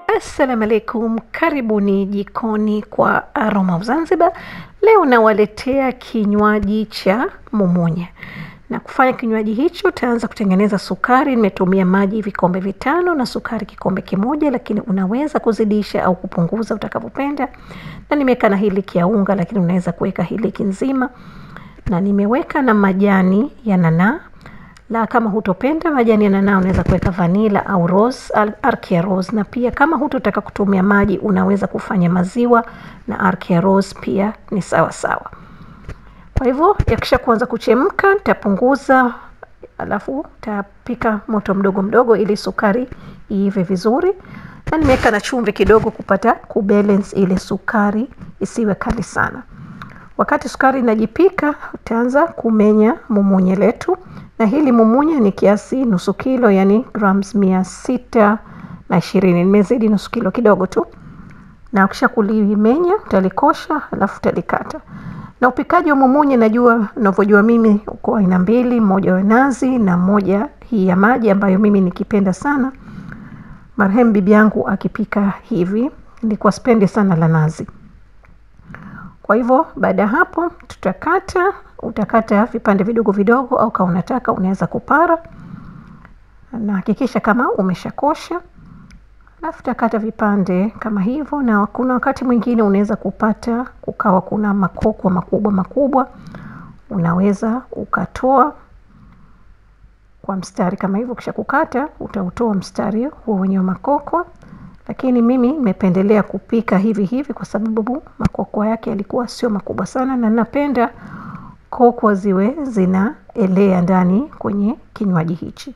Assalamu alaikum, karibuni jikoni kwa Aroma Zanzibar. Leo nawaletea kinywaji cha mumunye. Na kufanya kinywaji hicho, utaanza kutengeneza sukari. Nimetumia maji vikombe 5 na sukari kikombe 1, lakini unaweza kuzidisha au kupunguza utakavyopenda. Na nimeweka na hiliki ya unga, lakini unaweza kuweka hiliki nzima. Na nimeweka na majani ya nanaa. La kama hutopenda majani ya nanaa unaweza kuweka vanilla au rose, arki ya rose. Na pia kama hutotaka kutumia maji unaweza kufanya maziwa na arki ya rose pia ni sawa sawa. Kwa hivyo yakisha kuanza kuchemka nitapunguza, alafu tapika moto mdogo mdogo ili sukari iive vizuri. Na nimeweka na chumvi kidogo kupata kubalance ile sukari isiwe kali sana. Wakati sukari inajipika utaanza kumenya mumunye letu. Na hili mumunye ni kiasi nusu kilo, yani grams 620. Nimezidi nusu kilo kidogo tu. Na ukisha kulimenya utalikosha, alafu utalikata. Na upikaji wa mumunye najua ninavyojua mimi uko aina mbili, moja wa nazi na moja hii ya maji ambayo mimi nikipenda sana. Marehemu bibi yangu akipika hivi, nilikuwa sipendi sana la nazi. Kwa hivyo baada hapo tutakata, utakata vipande vidogo vidogo au kama unataka unaweza kupara. Na hakikisha kama umeshakosha. Alafu utakata vipande kama hivyo, na kuna wakati mwingine unaweza kupata kukawa kuna makoko makubwa. Unaweza ukatoa kwa mstari kama hivyo, kisha kukata utautoa mstari huo wenye makoko. Lakini mimi nimependelea kupika hivi kwa sababu makoko yake yalikuwa sio makubwa sana, na napenda koko ziwe zinaelea ndani kwenye kinywaji hichi.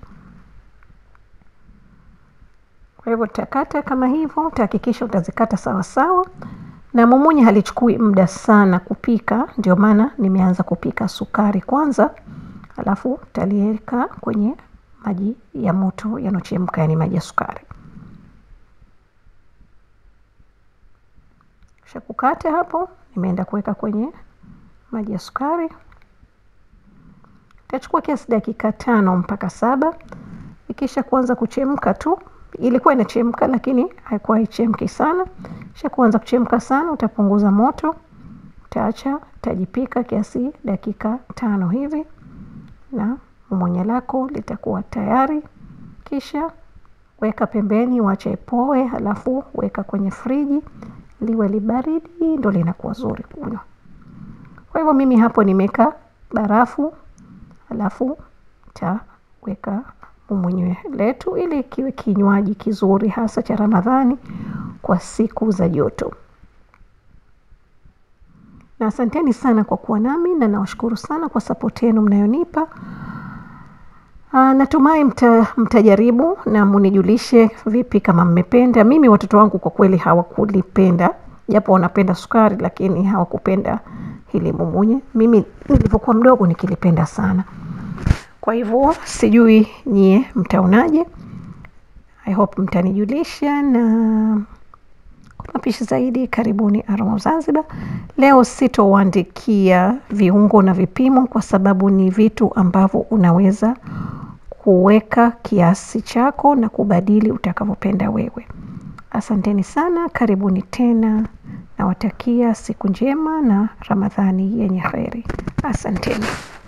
Kwa hivyo utakata kama hivyo, utahakikisha utazikata sawa sawa. Na mumunye halichukui muda sana kupika, ndio maana nimeanza kupika sukari kwanza, alafu utaliweka kwenye maji ya moto yanochemka, yani maji ya sukari. Kisha kukata hapo, nimeenda kuweka kwenye maji ya sukari. Itachukua kiasi dakika 5 mpaka 7. Ikisha kuanza kuchemka tu, ilikuwa inachemka lakini haikuwa ichemki sana. Kisha kuanza kuchemka sana utapunguza moto. Utaacha tajipika kiasi dakika 5 hivi. Na mumunye lako litakuwa tayari. Kisha weka pembeni, wacha ipoe, halafu weka kwenye friji. Liwe libaridi ndio linakuwa zuri kunywa. Kwa hivyo mimi hapo nimeka barafu, alafu taweka mumunye letu ili kiwe kinywaji kizuri hasa cha Ramadhani kwa siku za joto. Na asanteni sana kwa kuwa nami, na nawashukuru sana kwa support yenu mnayonipa. Natumai mtajaribu na munijulishe vipi kama mmependa. Mimi watoto wangu kwa kweli hawakulipenda, japo wanapenda sukari lakini hawakupenda hili mumunye. Mimi nilipokuwa mdogo nikilipenda sana. Kwa hivyo sijui nyie mtaonaje. I hope mtanijulisha, na kwa mapishi zaidi karibuni Aroma Zanzibar. Leo sitowaandikia viungo na vipimo kwa sababu ni vitu ambavyo unaweza kuweka kiasi chako na kubadili utakavyopenda wewe. Asanteni sana, karibuni tena, nawatakia siku njema na Ramadhani yenye kheri. Asanteni.